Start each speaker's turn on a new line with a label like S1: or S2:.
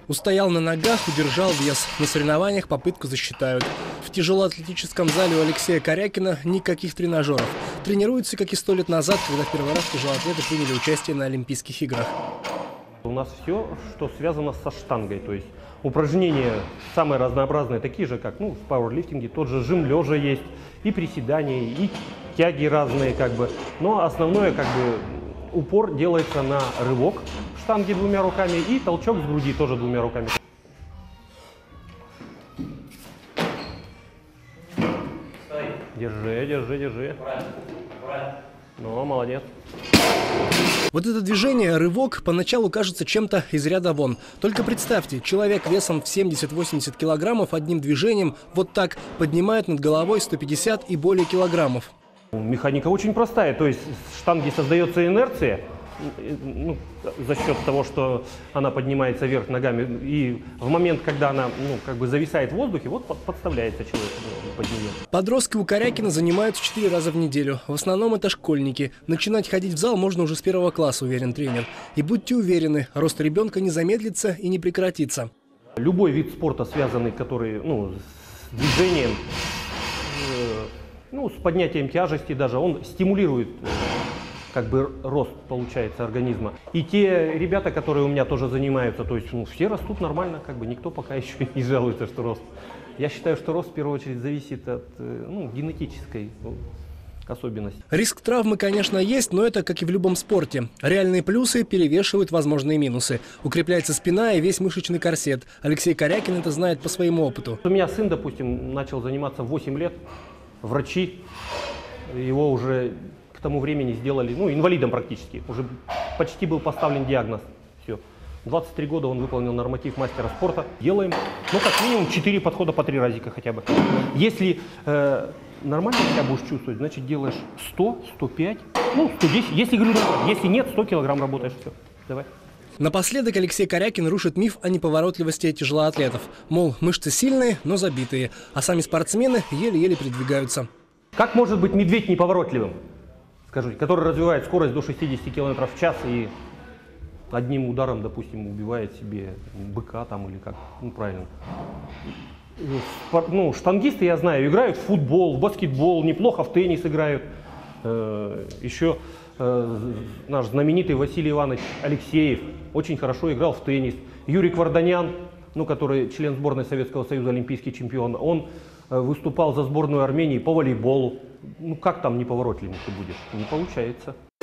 S1: Устоял на ногах, удержал вес. На соревнованиях попытку засчитают. В тяжелоатлетическом зале у Алексея Корякина никаких тренажеров. Тренируется, как и 100 лет назад, когда в первый раз тяжелоатлеты приняли участие на Олимпийских играх.
S2: У нас все, что связано со штангой, то есть упражнения самые разнообразные, такие же, как в пауэрлифтинге, тот же жим лежа есть, и приседания, и тяги разные, но основное, упор делается на рывок штанги двумя руками и толчок с груди тоже двумя руками. Держи, держи, держи. Ну, молодец.
S1: Вот это движение, рывок, поначалу кажется чем-то из ряда вон. Только представьте, человек весом в 70-80 килограммов одним движением вот так поднимает над головой 150 и более килограммов.
S2: Механика очень простая, то есть с штанги создается инерция, за счет того, что она поднимается вверх ногами, и в момент, когда она зависает в воздухе, вот подставляется человек под нее.
S1: Подростки у Корякина занимаются 4 раза в неделю. В основном это школьники. Начинать ходить в зал можно уже с 1 класса, уверен тренер. И будьте уверены, рост ребенка не замедлится и не прекратится.
S2: Любой вид спорта, связанный, который, с движением, с поднятием тяжести даже, он стимулирует рост, получается, организма. И те ребята, которые у меня тоже занимаются, то есть все растут нормально, никто пока еще не жалуется, что рост. Я считаю, что рост в первую очередь зависит от генетической особенности.
S1: Риск травмы, конечно, есть, но это как и в любом спорте. Реальные плюсы перевешивают возможные минусы. Укрепляется спина и весь мышечный корсет. Алексей Корякин это знает по своему опыту.
S2: У меня сын, допустим, начал заниматься в 8 лет. Врачи его уже к тому времени сделали, инвалидом практически. Уже почти был поставлен диагноз. Все. 23 года он выполнил норматив мастера спорта. Делаем, как минимум 4 подхода по 3 разика хотя бы. Если нормально себя будешь чувствовать, значит делаешь 100, 105, 110. Если, если нет, 100 килограмм работаешь. Все, давай.
S1: Напоследок Алексей Корякин рушит миф о неповоротливости тяжелоатлетов. Мол, мышцы сильные, но забитые, а сами спортсмены еле-еле передвигаются.
S2: Как может быть медведь неповоротливым, скажите, который развивает скорость до 60 км в час и одним ударом, допустим, убивает себе быка или как, правильно. Штангисты, я знаю, играют в футбол, в баскетбол, неплохо в теннис играют. Еще наш знаменитый Василий Иванович Алексеев очень хорошо играл в теннис. Юрий Кварданян, который член сборной Советского Союза, олимпийский чемпион, он выступал за сборную Армении по волейболу. Как там неповоротливым ты будешь? Не получается.